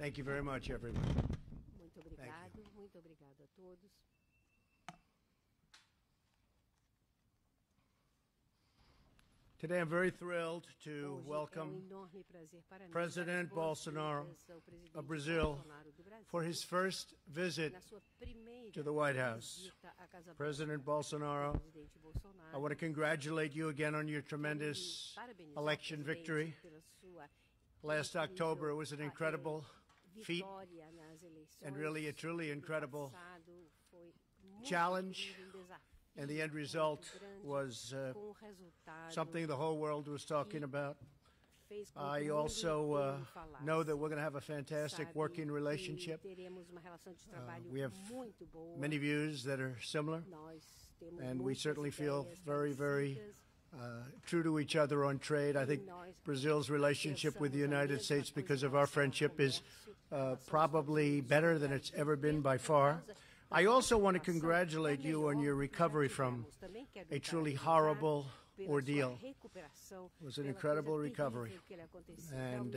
Thank you very much, everyone. Muito obrigado, muito obrigado a todos. Today I'm very thrilled to Hoje welcome enorme prazer para mim President dar as Bolsonaro boas-vindas ao presidente of Brazil Bolsonaro do Brasil for his first visit na sua primeira to the White House. visita à Casa Branca. President Bolsonaro, Presidente Bolsonaro, I want to congratulate you again on your tremendous parabenizar o election presidente victory. pela sua Last October, it was an incredible feat vitória nas eleições. and really a truly No incredible passado, foi muito challenge. incrível, desafio And the end muito result grande, was com o resultado something the whole world was talking about. fez com que I o mundo also inteiro falasse. know that we're going to have a fantastic Sabe working que relationship. teremos uma relação de trabalho We have muito boa. many views that are similar, Nós temos and we muitas certainly feel ideias very parecidas. true to each other on trade. I think Brazil's relationship with the United States, because of our friendship, is probably better than it's ever been by far. I also want to congratulate you on your recovery from a truly horrible ordeal. It was an incredible recovery, and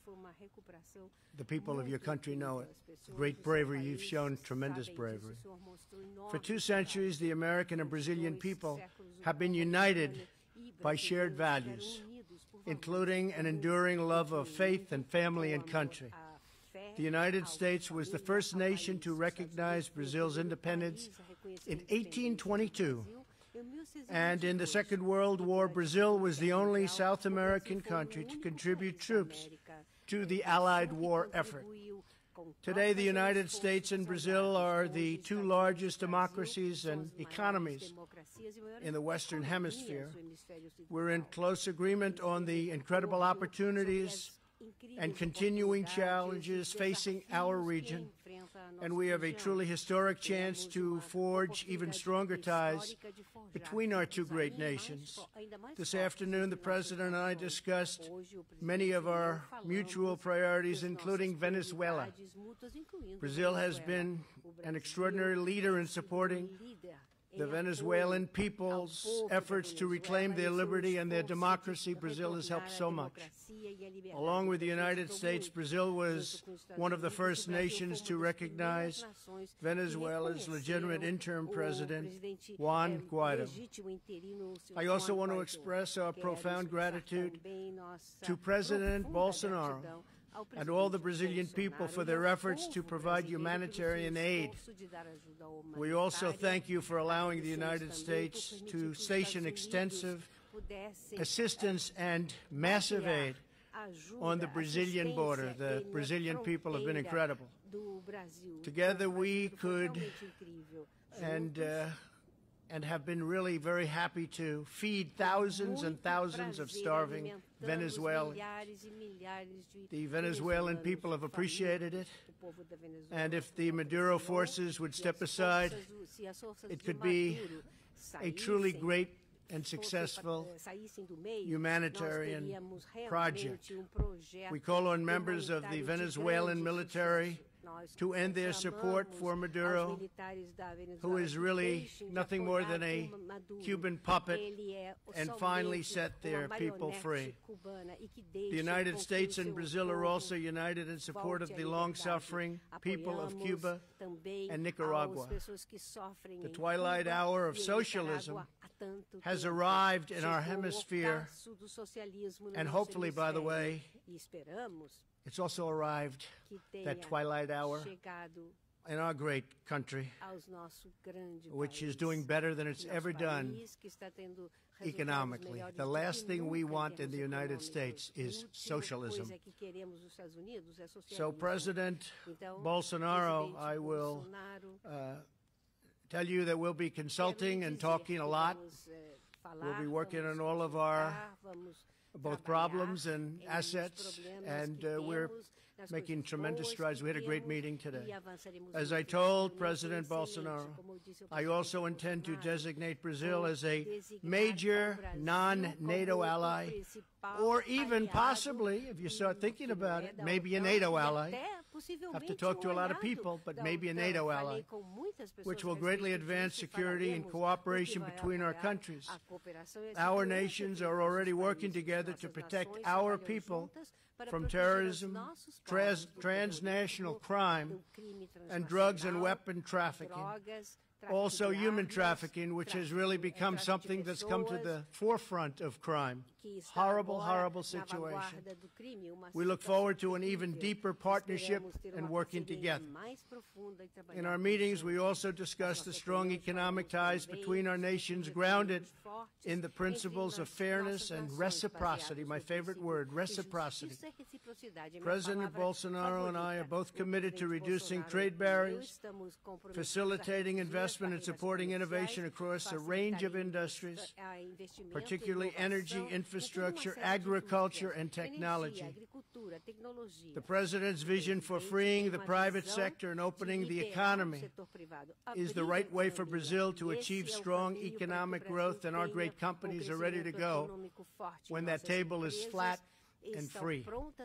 the people of your country know it. Great bravery. You've shown tremendous bravery. For 2 centuries, the American and Brazilian people have been united by shared values, including an enduring love of faith and family and country. The United States was the first nation to recognize Brazil's independence in 1822. And in the Second World War, Brazil was the only South American country to contribute troops to the Allied war effort. Today, the United States and Brazil are the 2 largest democracies and economies in the Western Hemisphere. We're in close agreement on the incredible opportunities and continuing challenges facing our region, and we have a truly historic chance to forge even stronger ties between our 2 great nations. This afternoon, the President and I discussed many of our mutual priorities, including Venezuela. Brazil has been an extraordinary leader in supporting the Venezuelan people's efforts to reclaim their liberty and their democracy. Brazil has helped so much. Along with the United States, Brazil was one of the first nations to recognize Venezuela's legitimate interim president, Juan Guaido. I also want to express our profound gratitude to President Bolsonaro and all the Brazilian people for their efforts to provide humanitarian aid. We also thank you for allowing the United States to station extensive assistance and massive aid on the Brazilian border. The Brazilian people have been incredible. Together we could and have been really very happy to feed thousands and thousands of starving Venezuelans. The Venezuelan people have appreciated it, and if the Maduro forces would step aside, it could be a truly great and successful humanitarian project. We call on members of the Venezuelan military to end their support for Maduro, who is really nothing more than a Cuban puppet, and finally set their people free. The United States and Brazil are also united in support of the long-suffering people of Cuba and Nicaragua. The twilight hour of socialism has arrived in our hemisphere, and hopefully, by the way, it's also arrived, that twilight hour, in our great country, which is doing better than it's ever done economically. The last thing we want in the United States is socialism. So, President Bolsonaro, I will tell you that we'll be consulting and talking a lot. We'll be working on all of our both problems and assets, and we're making tremendous strides. We had a great meeting today. As I told President Bolsonaro, I also intend to designate Brazil as a major non-NATO ally, or even possibly, if you start thinking about it, maybe a NATO ally. have to talk to a lot of people, but maybe a NATO ally, which will greatly advance security and cooperation between our countries. Our nations are already working together to protect our people from terrorism, transnational crime, and drugs and weapon trafficking. Also human trafficking, which has really become something that's come to the forefront of crime. Horrible, horrible situation. We look forward to an even deeper partnership and working together. In our meetings, we also discussed the strong economic ties between our nations grounded in the principles of fairness and reciprocity, my favorite word, reciprocity. President Bolsonaro and I are both committed to reducing trade barriers, facilitating investment and supporting innovation across a range of industries, particularly energy, infrastructure, agriculture, and technology. The President's vision for freeing the private sector and opening the economy is the right way for Brazil to achieve strong economic growth, and our great companies are ready to go when that table is flat and free.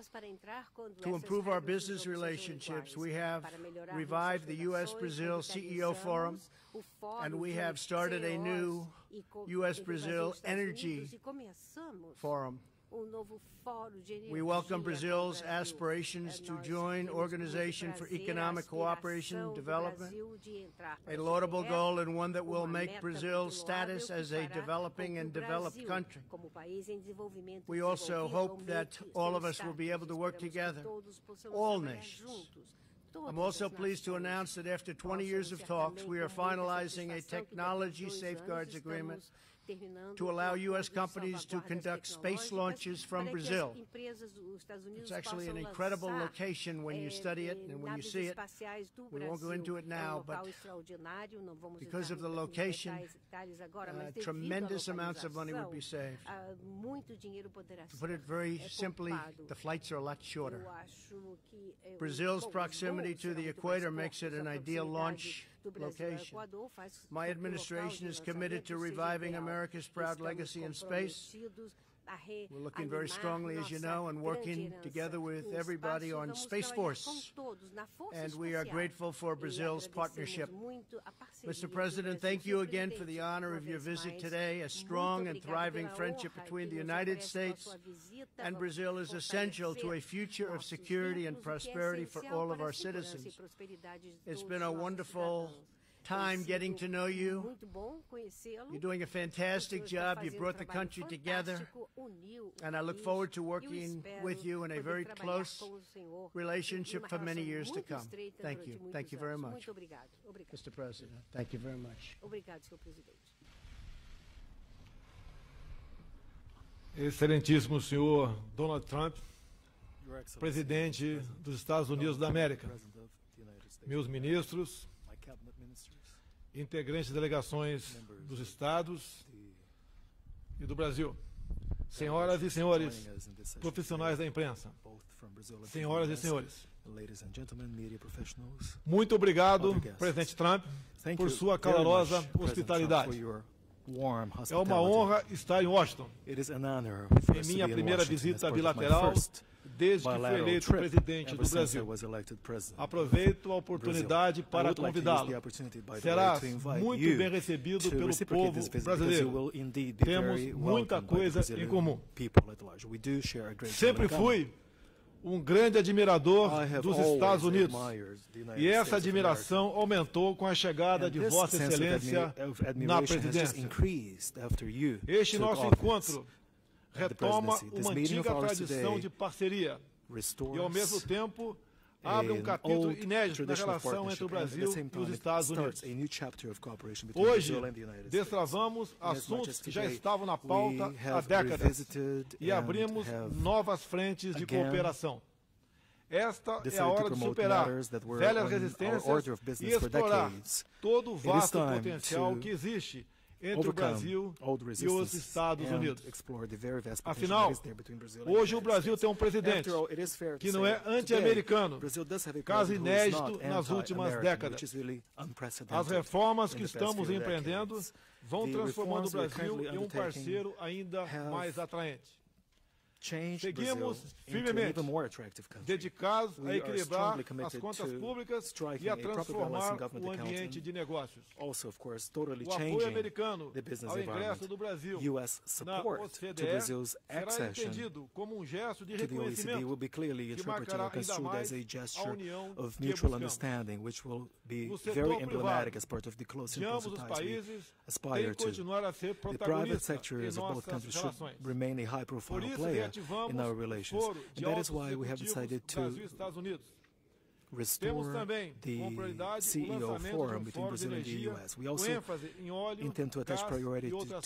To improve our business relationships, we have revived the U.S.-Brazil CEO Forum, and we have started a new U.S.-Brazil Energy Forum. We welcome Brazil's aspirations to join Organization for Economic Cooperation and Development, a laudable goal and one that will make Brazil's status as a developing and developed country. We also hope that all of us will be able to work together, all nations. I'm also pleased to announce that after 20 years of talks, we are finalizing a technology safeguards agreement to allow U.S. companies to conduct space launches from Brazil. It's actually an incredible location when you study it and when you see it. We won't go into it now, but because of the location, tremendous amounts of money would be saved. To put it very simply, the flights are a lot shorter. Brazil's proximity to the equator makes it an ideal launch location. My administration is committed to reviving America's proud legacy in space. We're looking very strongly, as you know, and working together with everybody on Space Force. And we are grateful for Brazil's partnership. Mr. President, thank you again for the honor of your visit today. A strong and thriving friendship between the United States and Brazil is essential to a future of security and prosperity for all of our citizens. It's been a wonderful time getting to know you. You're doing a fantastic job. You brought the country together, and I look forward to working with you in a very close relationship for many years to come. Thank you. Thank you very much. Mr. President, thank you very much. Excelentíssimo senhor Donald Trump, presidente dos Estados Unidos da América, meus ministros, integrantes de delegações dos estados e do Brasil, senhoras e senhores, profissionais da imprensa, senhoras e senhores, muito obrigado, presidente Trump, por sua calorosa hospitalidade. É uma honra estar em Washington, em minha primeira visita bilateral desde que fui eleito presidente do Brasil. Aproveito a oportunidade para convidá-lo. Serás muito bem recebido pelo povo brasileiro. Temos muita coisa em comum. Sempre fui um grande admirador dos Estados Unidos, e essa admiração aumentou com a chegada de Vossa Excelência na presidência. Este nosso encontro retoma uma antiga tradição de parceria e, ao mesmo tempo, abre um capítulo inédito na relação entre o Brasil e os Estados Unidos. Hoje, destravamos assuntos que já estavam na pauta há décadas e abrimos novas frentes de cooperação. Esta é a hora de superar velhas resistências e explorar todo o vasto potencial que existe entre o Brasil e os Estados Unidos. Afinal, hoje o Brasil tem um presidente que não é anti-americano, caso inédito nas últimas décadas. As reformas que estamos empreendendo vão transformando o Brasil em um parceiro ainda mais atraente. Seguimos firmemente dedicados a equilibrar as contas públicas e a transformar o ambiente de negócios. O apoio americano ao ingresso do Brasil na OCDE será entendido como um gesto de reconhecimento que marcará ainda mais a união que buscamos. O setor privado de ambos os países tem que continuar a ser protagonista em nossas relações. Por isso, reativamos o foro de altos executivos Brasil-Estados Unidos. Temos também como prioridade o lançamento de fórum de energia com ênfase em óleo, gás e outras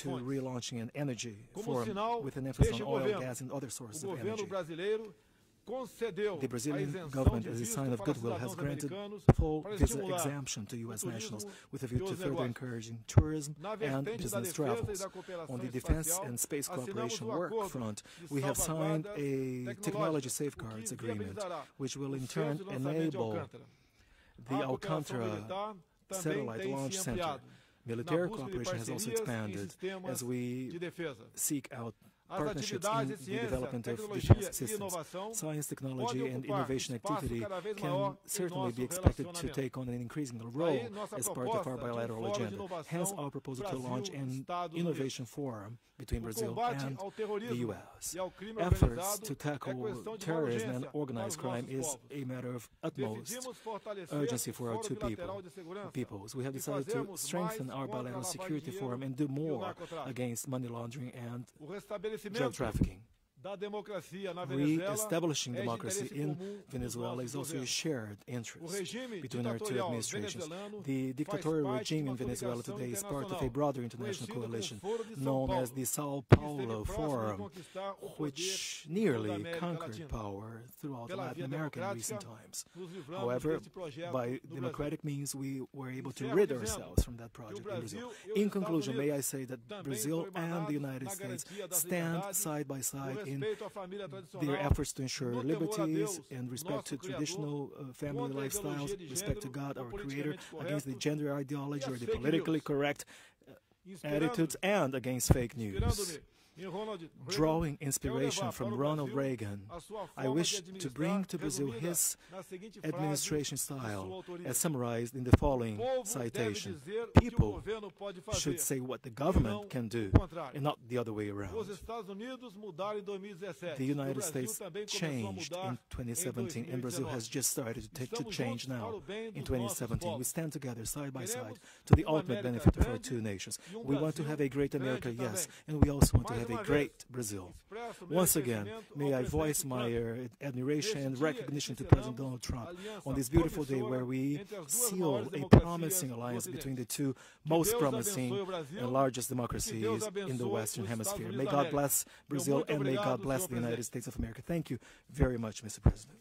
fontes. Como sinal deste governo, o governo brasileiro concedeu The Brazilian a government, isenção as a de sign visto of para goodwill, has cidadãos granted americanos full para visa estimular exemption to o U.S. nationals turismo with a e view to os further negócios. encouraging tourism Na and vertente da business defesa e travels. da cooperação On the defense espacial, and space assinamos cooperation o work acordo front, de we have signed salvaguardas a technology tecnológicas, safeguards o que agreement, viabilizará which will o in seu turn de lançamento de enable Alcântara. the A cooperação Alcantara militar também satellite tem launch se center. ampliado Military na busca de cooperation has also parcerias em expanded sistemas as we de defesa. seek out As partnerships in atividades de the ciência, development of tecnologia defense e systems. inovação Science, technology, podem and ocupar innovation espaço activity cada vez can maior em certainly nosso be expected to relacionamento. take on an increasing role Daí, nossa as part of our proposta de bilateral fórum de agenda. inovação Hence, our proposal to launch an Brasil-Estados innovation forum between O Brazil combate and ao the terrorismo U.S. e ao crime Efforts organizado to é tackle questão de terrorism and urgência organized para os crime nossos is povos. a matter of utmost Decidimos fortalecer urgency o for our Fórum two Bilateral de Segurança peoples. We have e decided to fazermos strengthen mais our contra a bilateral lavagem de security dinheiro forum and do e o more narcotráfico. against money laundering and O drug restabelecimento trafficking. da democracia na Venezuela Re-establishing é de democracy interesse in comum dos Venezuela nossos is also a governos. shared O interest regime between our two ditatorial administrations. venezuelano The faz dictatorial parte de regime uma in Venezuela coligação today is part of a internacional, broader international conhecido como coalition Foro de São known Paulo, as the Sao que esteve Paulo próximo de Forum, conquistar o poder which em toda a nearly América conquered Latina. power throughout Pela Latin via America in democrática, recent times. nos livramos However, deste projeto by do democratic means, we were able to Encerro rid dizendo ourselves from that que o project in Brasil Brazil. e os In Estados conclusion, may I Unidos say that também Brazil foram and the emanados United na States garantia das stand liberdades, side by no side in respeito à família tradicional, their efforts to ensure no temor a liberties Deus, and respect to nosso Criador, traditional family contra a lifestyles, ideologia de respect to gênero, God, o our Creator, politicamente against the correto gender ideology e or as the fake politically news. correct Inspirando-me attitudes, and against fake news. em Ronald Reagan, Drawing quero inspiration levar from para o Ronald Brasil Reagan, a sua I forma wish de to bring to Brazil resumida his na seguinte frase administration de sua style, autoria. as summarized in the following O povo citation. deve dizer o que o People governo pode fazer, should say what the e não government can do, o contrário. and not the other way Os around. Estados Unidos mudaram em 2017. The O United Brasil States também começou a changed mudar in 2017, and Brazil has 2019. just started to take to Estamos change juntos para now o bem in dos nossos 2017. We povos. stand together side by side Queremos to the uma ultimate América benefit of our grande two nations. e We want to Brasil have a great grande America, yes, também. and we also want to Mais have uma a vez, great Brazil. expresso meu Once again, reconhecimento may ao I voice presidente my Trump. admiration and Neste dia recognition em que to President selamos Donald Trump aliança on this beautiful day promissora where we entre as duas seal maiores a democracias promising do alliance Ocidente. between the two Que most Deus promising abençoe o Brasil, and largest que democracies Deus in the abençoe Western os Hemisphere. Estados May Unidos God da bless América. Brazil Muito and may obrigado, God bless senhor the United presidente. States of America. Thank you very much, Mr. President.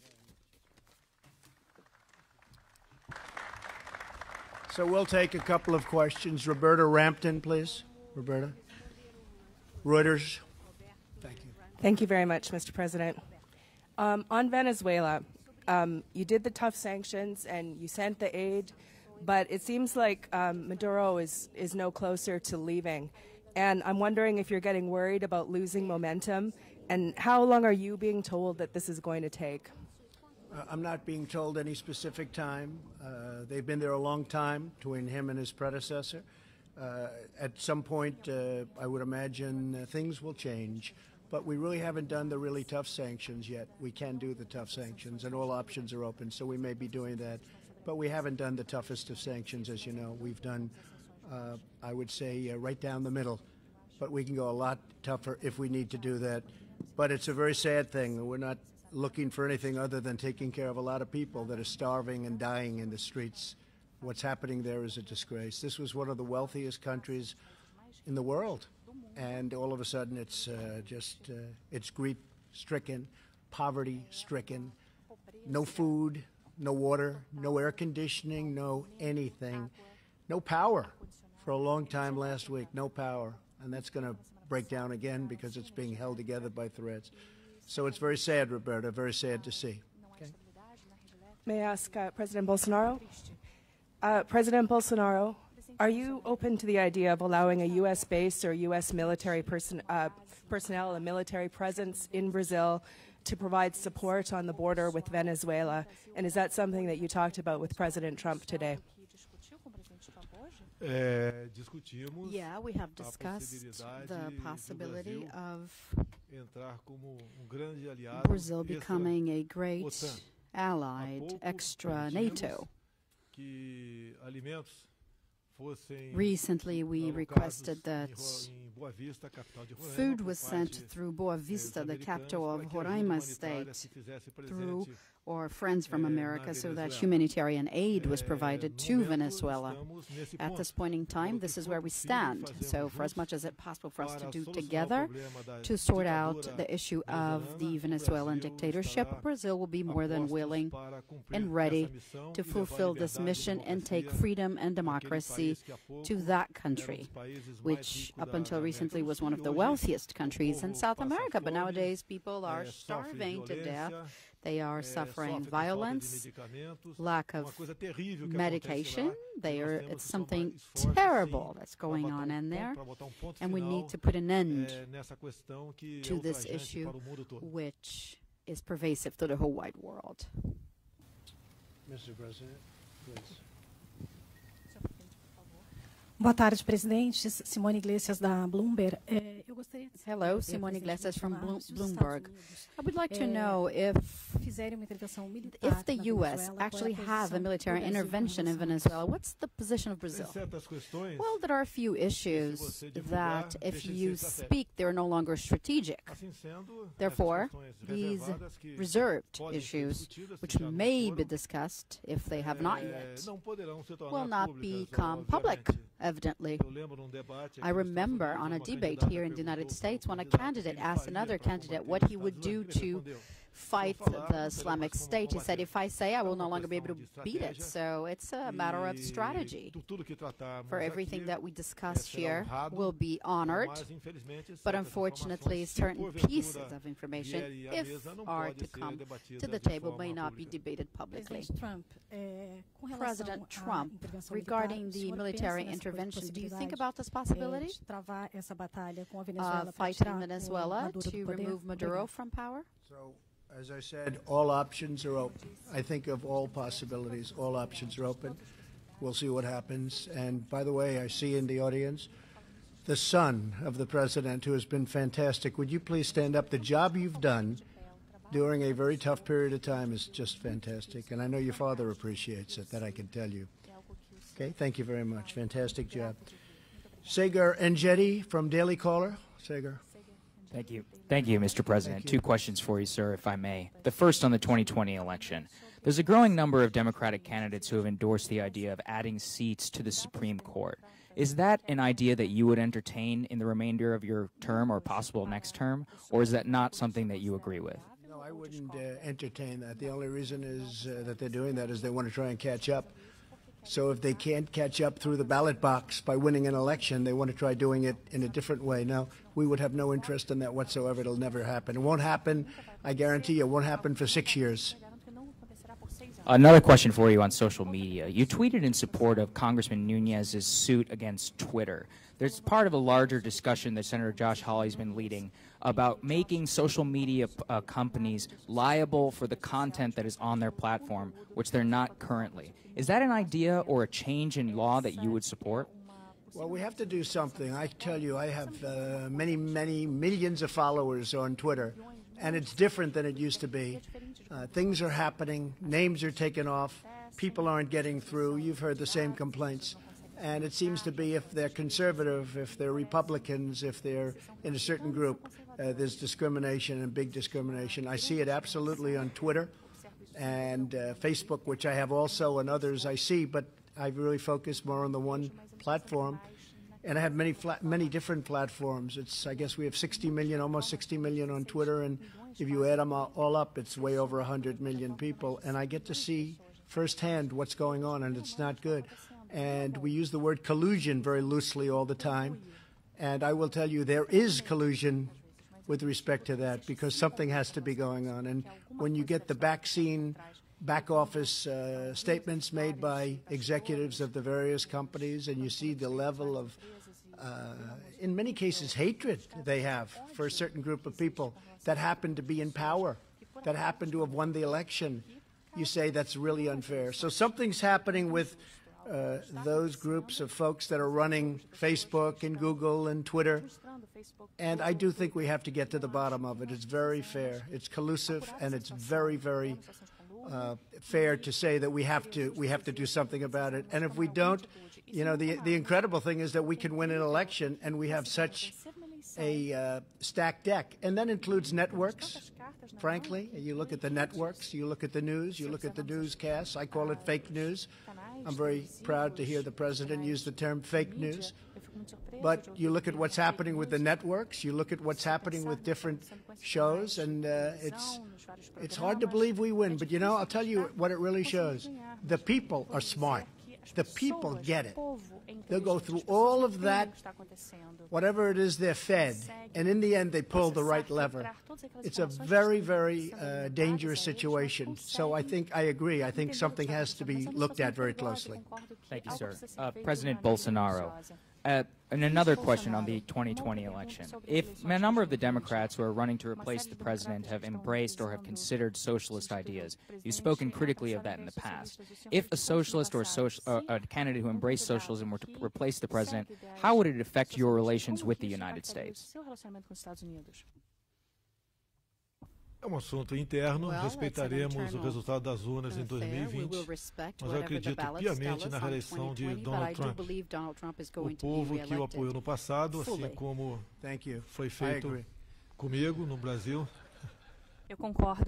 So we'll take a couple of questions. Roberta Rampton, please. Roberta. Reuters. Thank you. Thank you very much, Mr. President. On Venezuela, you did the tough sanctions and you sent the aid, but it seems like Maduro is no closer to leaving. And I'm wondering if you're getting worried about losing momentum, and how long are you being told that this is going to take? I'm not being told any specific time. They've been there a long time, between him and his predecessor. At some point, I would imagine things will change. But we really haven't done the really tough sanctions yet. We can do the tough sanctions, and all options are open, so we may be doing that. But we haven't done the toughest of sanctions, as you know. We've done, I would say, right down the middle. But we can go a lot tougher if we need to do that. But it's a very sad thing. We're not looking for anything other than taking care of a lot of people that are starving and dying in the streets. What's happening there is a disgrace. This was one of the wealthiest countries in the world. And all of a sudden, it's it's grief-stricken, poverty-stricken, no food, no water, no air conditioning, no anything, no power for a long time last week, no power. And that's going to break down again because it's being held together by threads. So it's very sad, Roberta, very sad to see. Okay. May I ask President Bolsonaro? President Bolsonaro, Are you open to the idea of allowing a U.S. base or U.S. military personnel and military presence in Brazil to provide support on the border with Venezuela? And is that something that you talked about with President Trump today? Yeah, we have discussed the possibility of Brazil becoming a great allied extra NATO. Recently, we requested that food was sent through Boa Vista, the capital of Roraima State, through or Friends from America, so that humanitarian aid was provided to Venezuela. At this point in time, this is where we stand. So for as much as it's possible for us to do together to sort out the issue of the Venezuelan dictatorship, Brazil will be more than willing and ready to fulfill this mission and take freedom and democracy to that country, which up until recently was one of the wealthiest countries in South America. But nowadays, people are starving to death. They are suffering violence, lack of medication. It's something terrible that's going on in there, and we need to put an end to this issue, which is pervasive to the whole wide world. Mr. President, please. Boa tarde, presidentes. Simone Iglesias, da Bloomberg. Eu gostaria de Hello, Simone Iglesias from Bloomberg. I would like to know if the U.S. actually have a military intervention in Venezuela, what's the position of Brazil? Well, there are a few issues that, if you speak, they're no longer strategic. Therefore, these reserved issues, which may be discussed if they have not yet, will not become public, evidently. I remember on a debate here in the United States when a candidate asked another candidate what he would do to fight the Islamic State. He said, if I say, I will no longer be able to beat it. So it's a matter of strategy. For everything that we discuss here will be honored, but unfortunately certain pieces of information, if are to come to the table, may not be debated publicly. President Trump, regarding the military intervention, do you think about this possibility of fighting Venezuela to remove Maduro from power? So, as I said, all options are open. I think of all possibilities, all options are open. We'll see what happens. And by the way, I see in the audience the son of the president, who has been fantastic. Would you please stand up? The job you've done during a very tough period of time is just fantastic. And I know your father appreciates it, that I can tell you. Okay, thank you very much. Fantastic job. Sagar Enjeti from Daily Caller. Sagar. Thank you. Thank you, Mr. President. Two questions for you, sir, if I may. The first on the 2020 election. There's a growing number of Democratic candidates who have endorsed the idea of adding seats to the Supreme Court. Is that an idea that you would entertain in the remainder of your term or possible next term, or is that not something that you agree with? No, I wouldn't entertain that. The only reason is that they're doing that is they want to try and catch up. So if they can't catch up through the ballot box by winning an election, they want to try doing it in a different way. Now, we would have no interest in that whatsoever. It'll never happen. It won't happen, I guarantee you, it won't happen for 6 years. Another question for you on social media. You tweeted in support of Congressman Nunez's suit against Twitter. There's part of a larger discussion that Senator Josh Hawley's been leading about making social media companies liable for the content that is on their platform, which they're not currently. Is that an idea or a change in law that you would support? Well, we have to do something. I tell you, I have many millions of followers on Twitter, and it's different than it used to be. Things are happening. Names are taken off. People aren't getting through. You've heard the same complaints. And it seems to be if they're conservative, if they're Republicans, if they're in a certain group, there's discrimination and big discrimination. I see it absolutely on Twitter and Facebook, which I have also, and others I see, but I really focus more on the one platform. And I have many different platforms. I guess we have 60 million, almost 60 million on Twitter, and if you add them all up, it's way over 100 million people. And I get to see firsthand what's going on, and it's not good. And we use the word collusion very loosely all the time. And I will tell you, there is collusion with respect to that, because something has to be going on. And when you get the vaccine back office statements made by executives of the various companies, and you see the level of, in many cases, hatred they have for a certain group of people that happen to be in power, that happen to have won the election. You say that's really unfair. So something's happening with those groups of folks that are running Facebook and Google and Twitter. And I do think we have to get to the bottom of it. It's very fair. It's collusive, and it's very, very fair to say that we have to do something about it. And if we don't, you know, the incredible thing is that we can win an election, and we have such a stacked deck. And that includes networks, frankly. You look at the networks, you look at the news, you look at the newscasts. I call it fake news. I'm very proud to hear the president use the term fake news. But you look at what's happening with the networks, you look at what's happening with different shows, and it's hard to believe we win. But, you know, I'll tell you what it really shows. The people are smart. The people get it. They'll go through all of that, whatever it is they're fed, and in the end they pull the right lever. It's a very, very dangerous situation. So I agree. I think something has to be looked at very closely. Thank you, sir. President Bolsonaro. And another question on the 2020 election. If a number of the Democrats who are running to replace the president have embraced or have considered socialist ideas, you've spoken critically of that in the past. If a socialist or a candidate who embraced socialism were to replace the president, how would it affect your relations with the United States? É assunto interno, respeitaremos o resultado das urnas em 2020, mas eu acredito piamente na reeleição de Donald Trump. O povo que o apoiou no passado, assim como foi feito comigo no Brasil, eu concordo.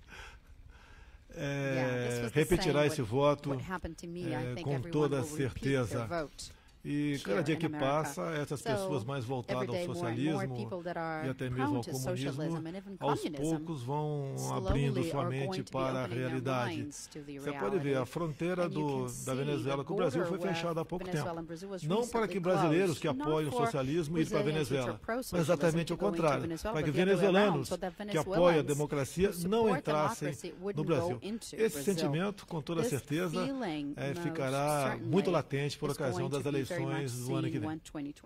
Repetirá esse voto com toda certeza. E cada dia que passa, essas pessoas mais voltadas ao socialismo e até mesmo ao comunismo, aos poucos vão abrindo sua mente para a realidade. Você pode ver, a fronteira da Venezuela com o Brasil foi fechada há pouco tempo. Não para que brasileiros que apoiam o socialismo irem para a Venezuela, mas exatamente o contrário, para que venezuelanos que apoiam a democracia não entrassem no Brasil. Esse sentimento, com toda certeza, ficará muito latente por ocasião das eleições do ano que vem.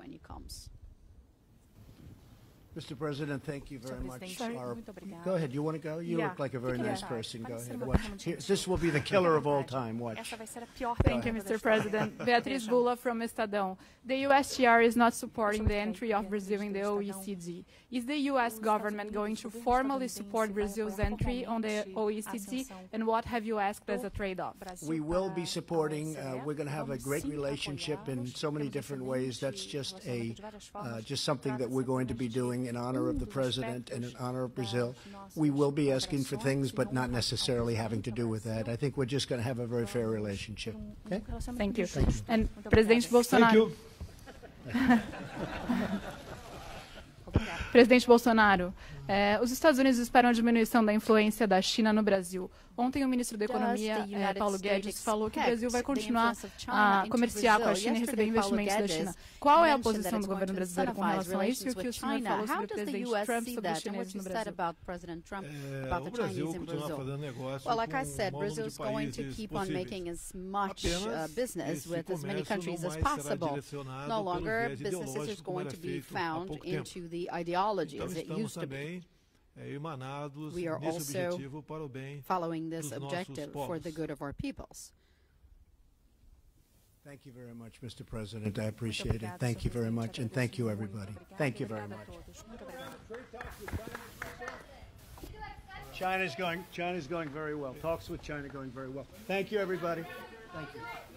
Mr. President, thank you very much. Go ahead. You want to go? You look like a very nice person. Go ahead. Watch. This will be the killer of all time. Watch. Thank you, Mr. President. Beatriz Bula from Estadão. The USTR is not supporting the entry of Brazil in the OECD. Is the U.S. government going to formally support Brazil's entry on the OECD, and what have you asked as a trade-off? We will be supporting. We're going to have a great relationship in so many different ways. That's just something that we're going to be doing in honor of the president and in honor of Brazil. We will be asking for things, but not necessarily having to do with that. I think we're just going to have a very fair relationship. Okay? Thank you. And President Bolsonaro. Thank you. Presidente Bolsonaro, os Estados Unidos esperam a diminuição da influência da China no Brasil. Ontem o ministro da Economia, Paulo Guedes, falou que o Brasil vai continuar a comerciar com a China e receber investimentos da China. Qual é a posição do governo brasileiro com relação a isso e o que o senhor falou sobre o presidente Trump sobre os chineses no Brasil? O Brasil continua fazendo negócio Well, like I said, Brazil is going to keep on making as much business with as many countries as possible. No longer business is going to be found into the ideology as it used to be. We are also following this objective for the good of our peoples. Thank you very much, Mr. President. I appreciate it. Thank you very much, and thank you, everybody. Thank you very much. China's going very well. Talks with China going very well. Thank you, everybody. Thank you.